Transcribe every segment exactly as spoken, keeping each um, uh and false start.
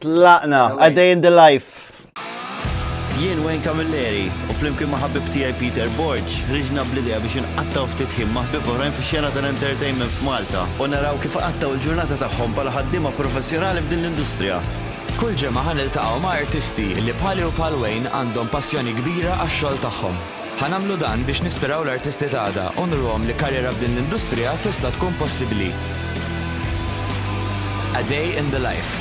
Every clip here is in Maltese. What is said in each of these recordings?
Tlaqna, a day in the life. Jien Wayne Camilleri u flimkien ma' ħabib tiegħi Peter Borg ħriġna bl-idea biex inqattaw ftit ħin ma' ħbieb oħrajn fix-xena tal-entertainment f'Malta u naraw kif qattaw il-ġurnata tagħhom bħala ħaddiema professjonali f'din l-industrija. Kull ġimgħa ħaniltaqgħu ma' artisti li bħali u bħal Wayne għandhom passjoni kbira għax-xogħol tagħhom. Ħanamlu dan biex nispiraw l-artisti tagħna u nurhom li karriera f'din l-industrija tista' tkun possibbli. A day in the life.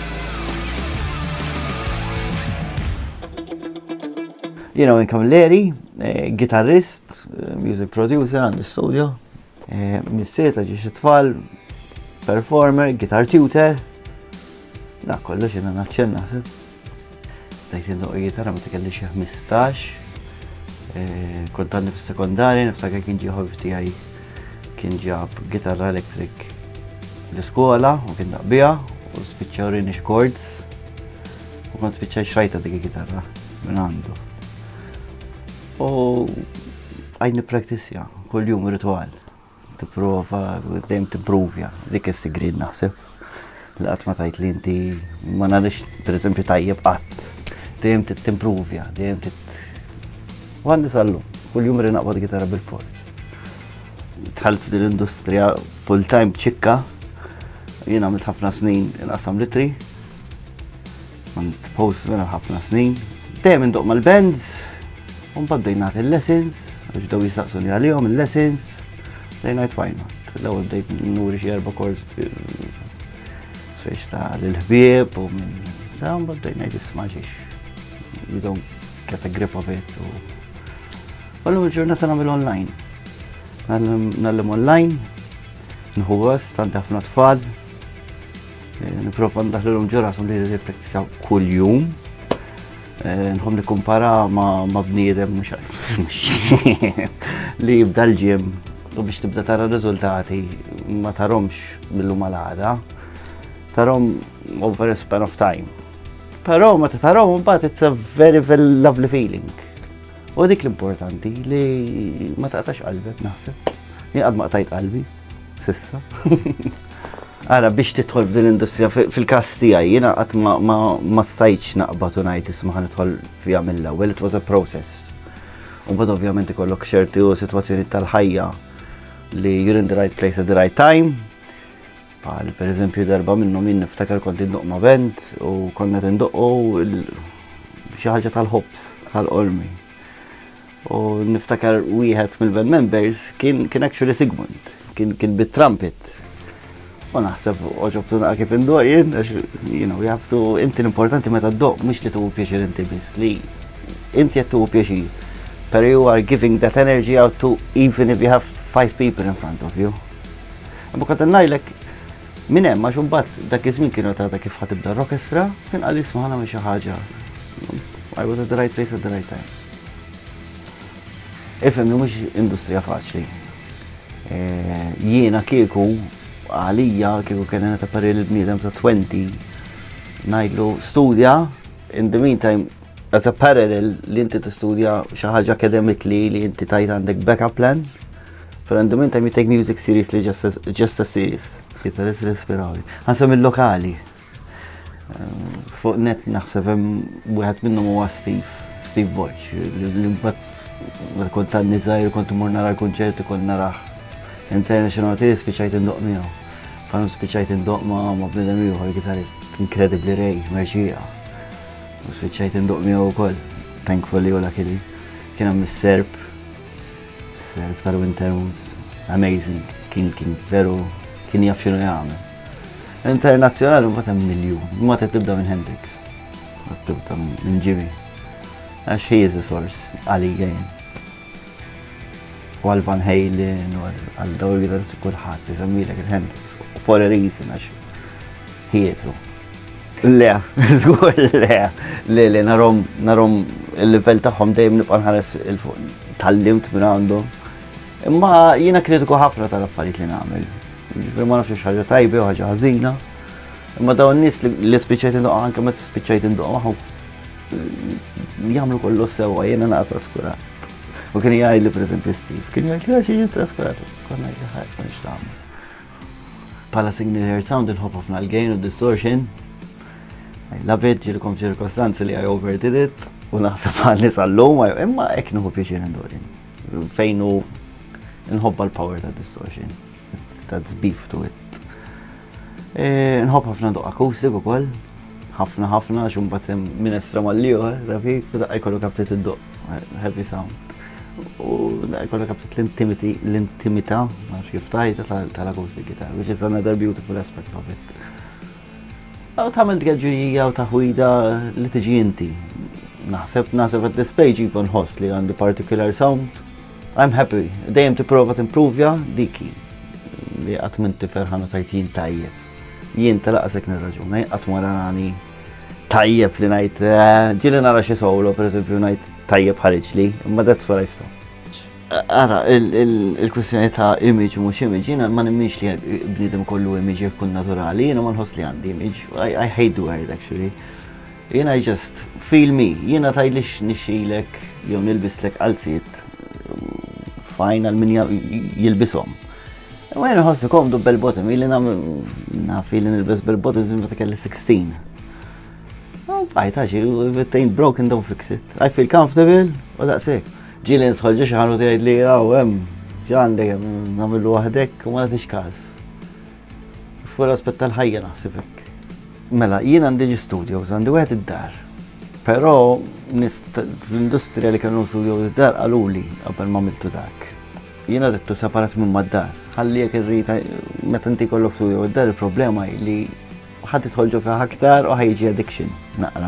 You know, Camilleri, Guitarist, music producer għandu studio, mistieta ġiex it-tfal, performer, guitar tutor. Da, kollox jena naċċen naħseb. Dajt jinduq gitarra ma t-kelli xie ħmistax. Kont għandi fis-sekondarja, niftakar kien ġie ħobib tiegħi kien ġab gitarra electric l-iskola u kien daqbija u spiċċaw rini chords u kont spiċċaj xrajta dik gitarra minn għandu. U għajni praktisja, kull jum ritual. T-prova, dejjem t-improvja, dik is-sigrid naħseb. Li qatt ma tajt li inti ma nagħmilx pereżempju tajjeb qatt. Dejjem t-improvja, dejjem tit. U għandi sallu, kull jum rinaqbad gitarra bil-fort. Tħalt f'din l-industrija full-time ċikka, jiena għamilt ħafna snin inqassam litri. Għamilt post minn ħafna snin. Dejjem indoq mal-bands. Un baddej nagħti il-lessons, għax daw jistaqsuni għalihom il-lessons, dejn ngħid why not. L-ewwel bdejt nuri xi erba' kors sfex ta' l-ħbieb u minn da un baddej ngħid isma' ġiex. You don't get a grip of it. Allum il-ġurnata nagħmel online. Nagħlem online, nħu gost, għandi ħafna tfal, nipprova ndaħlilhom ġurashom li jippraktisaw kull jum. Nħom li kumpara ma bniedem mux li jibda l-ġim u biex tibda tara r-riżultati ma taromx mill-lum għal-għada, tarom over a span of time. Pero ma tarom mbagħad it's a very very lovely feeling. U dik l-importanti li ma taqtax qalbek naħseb. Jien qatt ma qtajt qalbi sissa. Għara biex tidħol f'din l-industrija fil-każ tiegħi jiena qatt ma stajtx naqbad u ngħid isma' ħanidħol fiha mill-ewwel, it was a process. U mbagħad ovvjament ikollok xerti u sitwazzjoni tal-ħajja li you're in the right place at the right time. Bħal pereżempju darba minnhom jien niftakar kont indoq ma' band u konna qed indoqqu xi ħaġa tal-ħobs, tal-qormi. U niftakar wieħed mill-band members kien actually Sigmund, kien bit-trumpet. U naħseb oġobtu naqa kif indoq jien, you know, you have to, inti l-importanti meta ddoq, mhux li tuħu pjaċir inti biss, li inti qed tuħu pjaċir. Pero you are giving that energy out to even if you have five people in front of you. Imma kont ngħidlek minn hemm għax imbagħad dak iż-żmien kienu tagħta kif ħatibda r-orkestra, kien qal isma' nagħmel xi ħaġa. I was at the right place at the right time. Ifhem li mhux industrija faċli. Jiena kieku għalija kieku kien ta' paril il-bniedem ta' twenty ngħidlu studja, in the meantime as a parallel li inti tistudja xi ħaġa academically li inti tajt għandek backup plan. For in the meantime you take music seriously just as just as serious. Gitarist l-ispirawi. Ħansem il-lokali. Fuq net naħseb hemm wieħed minnhom huwa Steve, Steve Borg. Li mbagħad kont għandi żgħir kont imur nara l-kunċerti kont naraħ international tiegħi spiċċajt indoq miegħu. Fanhom spiċċajt indoq ma' ma' bniedem ieħor gitarist incredibly rej, merġija. U spiċċajt indoq miegħu wkoll. Thankfully u luckily. Kien hemm is-Serb. Serb tal-Winterwoods. Amazing. Kien kien veru kien jaf x'inhu jagħmel. Internazzjonali mbagħad hemm miljun. Mbagħad qed tibda minn Hendrix. Qed tibda minn Jimmy. Għax he is a source għalija jien. U għal Van Halen, u għal dawl gitarristi kulħadd isemmilek il-Hendrix. For a reason, għax hietu. Le, żgur le, le, le, narom, narom il-level tagħhom dejjem nibqa' nħares il-fuq. Tallimt minn għandhom. Imma jiena kritiku ħafna tal-affarijiet li nagħmel. Ġifieri ma nafx ħaġa tajba u ħaġa ħażina. Imma dawn nies li spiċċajt indoq anke meta spiċċajt indoq magħhom jagħmlu kollu sewwa jiena naqgħod traskurat. U kien jgħidli pereżempju Steve, kien jgħidli għax jiġi traskurat. Konna jgħidli ħadd mhux tagħmel. Bħala signature sound inħobb ħafna l-gain u distortion. I love it, ġilkom ċirkostanzi li I overdid it, u naħseb għal nis għallum, imma ek nħu pieċir ndorin. Fejnu nħobba l-power ta' distortion. That's beef to it. Nħobb ħafna ndoq akustik u koll, ħafna ħafna, xumbat minn estrema l-liħor, ta' fif, da' jkollu kaptit id-doq, heavy sound. U da' jkollu kaptit l-intimita, għax kif tajta tal-akustik gitar, which is another beautiful aspect of it. Għaw tamil tgħadġuġija u taħwida li tiġi inti. Naħseb, naħseb at this stage even host li għandi particular sound. I'm happy. Dejjem tipprova timprovja diki. Li qatt minti ferħan u tajtin tajjeb. Jien talaqasek nirraġun, qatt ma rani tajjeb li ngħid ġieli nara xi solo, pereżempju ngħid tajjeb ħareġ li, imma that's what I stop. Ara, il-kwestjoni ta' image u mux image, jina ma nimmix li bnidem kollu image jkun naturali, jina ma nħoss li għandi image. I, I hate the word actually. Jina I just feel me, jina tajlix nixilek, jew nilbislek għalzit, fajn għal min jilbisom. Ma jina nħossi komdu bel-bottom, jili naf jili nilbis bel-bottom, zimma ta' kelli sixteen. Oh, bajtaġi, if it ain't broken, don't fix it. I feel comfortable, u daqsek. ġili nidħol ġi xaħan u tgħid li għaw hemm ġandek nagħmlu waħdek u ma nagħtix każ. Fuq aspett tal-ħajja naħseb hekk. Mela, jien għandi ġi studios, għandi wieħed id-dar. Però fl-industrija li kienu studios id-dar qaluli qabel ma għamiltu dak. Jiena ridtu separat minn mad-dar. Ħalli jekk irrid meta inti jkollok studio id-dar il-problema li ħadd idħol fiha aktar u ħajġi addiction naqra.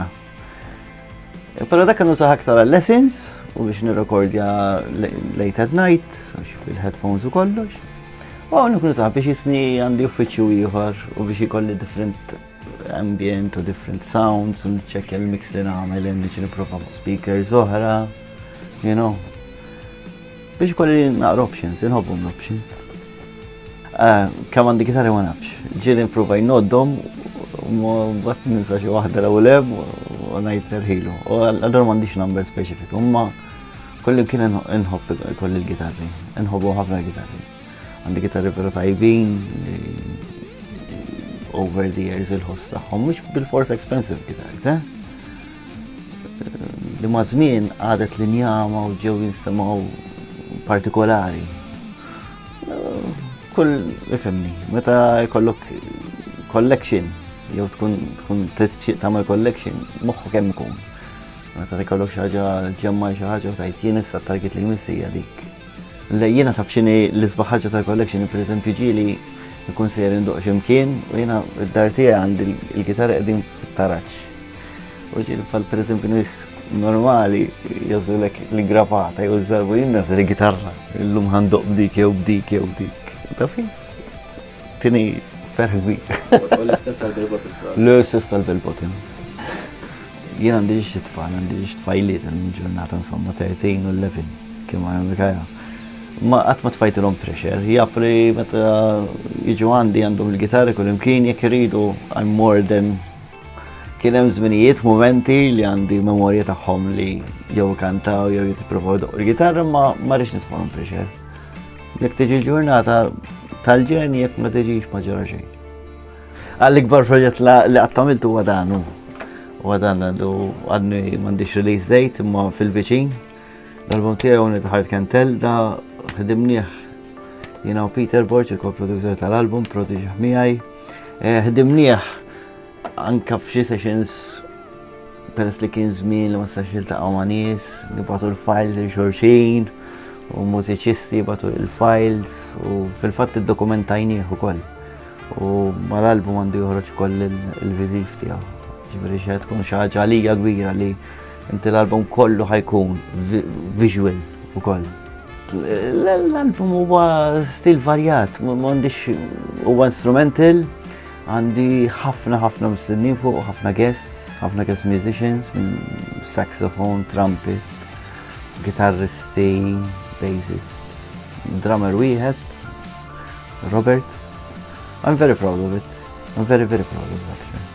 Però dak kienu saħ aktar għal-lessons u biex nirrekordja late at night, bil-headphones u kollox. U għu nkunu saħ biex jisni għandi uffiċċju ieħor u biex jkolli different ambient u different sounds u nċekkja l-mix li nagħmel biex nipprova ma' speakers oħra, you know. Biex jkolli naqra options, inħobbhom l-options. Kemm għandi gitarri ma nafx, ġieli nipprova jnoddhom u bat ninsa xi waħda l-ewwel u ngħid terħilu. U għallura m'għandix number specific, imma kolli kien inħobb kolli l-gitarri, inħobbu ħafna gitarri. Għandi gitarri veru tajbin, over the years il-ħoss tagħhom, mhux bil-force expensive guitars, eh? Li ma' żmien għadet linjama u ġew jinsemgħu partikolari. Kull ifhemni, meta jkollok collection, jew tkun tkun tagħmel collection, moħħu kemm ikun. Meta tikollok xi ħaġa ġemmaj xi ħaġa u tgħid jien issa t-target li jmiss hija dik. Li jiena taf x'inhi l-isbaħ ħaġa tal-collection, pereżempju ġieli nkun sejjer indoq x'imkien u jiena id-dar tiegħi għandi l-gitarra qegħdin fit-taraġġ. U ġieli bħal pereżempju nies normali jgħidulek l-gravata jew iż-żarbu jien nagħti l-gitarra, illum ħandoq b'dik jew b'dik jew dik. Tafi? Tieni ferħ kbir. U l-istess għal-bell-bottoms? L-istess għal-bell-bottoms. Jien għandi ġi tfal, għandi ġi tfajliet għal-ġurnata insomma thirteen u eleven kien ma' Amerikaja. Ma qatt ma tfajtilhom pressure, jaf li meta jiġu għandi għandhom il-gitarri kull imkien jekk iridu I'm more than kien hemm żminijiet, momenti li għandi memorja tagħhom li jew kantaw jew jippruvaw jdoqqu l-gitarra ma ma rridx nitfgħuhom pressure. Jekk tiġi l-ġurnata tal-ġen jekk ma tiġix ma ġara xejn. Għall-ikbar proġett li qatt għamiltu huwa dan hu. Huwa dan għandu għadni m'għandix release date imma fil-viċin. L-album tiegħu Only the Heart Can Tell da ħdimnieh jiena u Peter Borg, il-co-producer tal-album, produċi miegħi. Ħdimnieh anke f'xi sessions peress li kien żmien li ma stax jiltaqgħu ma' nies, nibgħatu l-files lil xulxin u mużiċisti jibgħatu l-files u fil-fatt iddokumentajnieh ukoll. U mal-album għandu joħroġ ukoll il-viżiv tiegħu. Ġifieri xi tkun xi ħaġa għalija kbira li inti l-album kollu ħajkun visual ukoll. L-album huwa stil varjat, m'għandix huwa instrumental, għandi ħafna ħafna mistennin fuq ħafna guests, ħafna guest musicians, saxophone, trumpet, guitaristi, bassist, drummer wieħed, Robert. I'm very proud of it. I'm very very proud of it actually.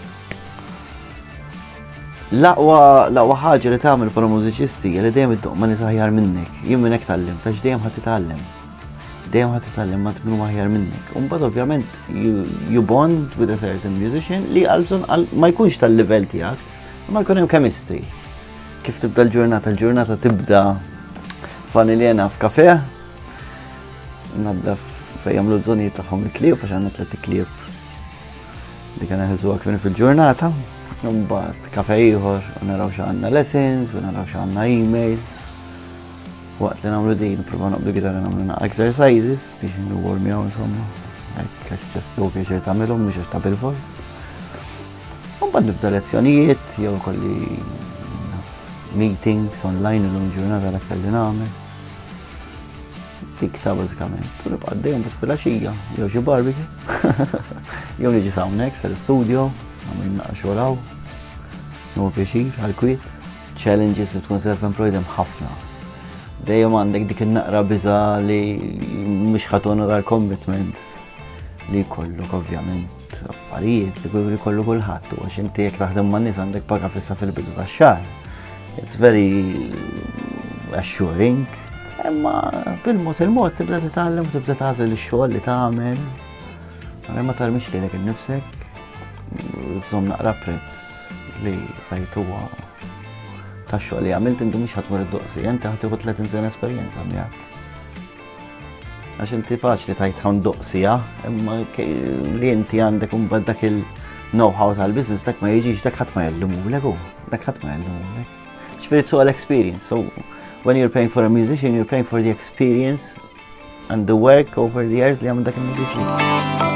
L-aqwa l-aqwa ħaġa li tagħmel bħala mużiċisti li dejjem iddoq ma nies aħjar minnek. Jien minn hekk tgħallimt, għax dejjem ħadd titgħallem. dejjem ħadd titgħallem ma tibnu aħjar minnek. U mbagħad ovvjament you, you bond with a certain musician li għalbżon ma jkunx tal-livell tiegħek, ma jkun hemm chemistry. Kif tibda l-ġurnata, l-ġurnata tibda faniljena f'kafe, naddaf fejn jagħmlu d-żonijiet tagħhom il-klieb għax għandna tliet klieb li kien neħilżuha kif fil-ġurnata, u mbagħad kafe ieħor u naraw x'għandna lessons, u naraw x'għandna emails. Waqt li nagħmlu din, nippruvaw naqblu gitarra nagħmlu exercises biex nwarmjaw insomma. Hekk għax ġast hu pjaċir tagħmilhom mhux għax ta' bil-fors. U mbagħad nibda lezzjonijiet jew kolli meetings online illum ġurnata l-aktar li nagħmel. Dik ta' bażikament. U nibqa' għaddejjem biex filgħaxija jew xi barbecue. Jew niġi hawnhekk sal-istudio, nagħmel naqa' xogħol hawn. Nuhu pjaċir għall-kwiet. Challenges li tkun self-employed hemm ħafna. Dejjem għandek dik in-naqra biża li mhux ħadd onora l-commitments li jkollok ovvjament affarijiet li jkollu kulħadd u għax inti jekk taħdem man nies għandek paga fissa fil-bidu tax-xahar. It's very assuring. Imma bil-mod il-mod tibda titgħallem u tibda tagħżel ix-xogħol li tagħmel. Ma tarmix lilek innifsek bżomm naqra prezz li tajt huwa tax-xogħol li għamilt inti mhux ħatmur id-doqsi, inti ħadd tieħu tletin sena esperjenza miegħek. Għax inti faċli tajt hawn doqsija, imma li inti għandek imbagħad dak il-know-how tal-business dak ma jiġix dak ħadd ma jgħallmulek hu, dak ħadd ma jgħallmulek. Ġifieri it's all experience. So when you're paying for a musician, you're paying for the experience and the work over the years li għamlu dak il-musician.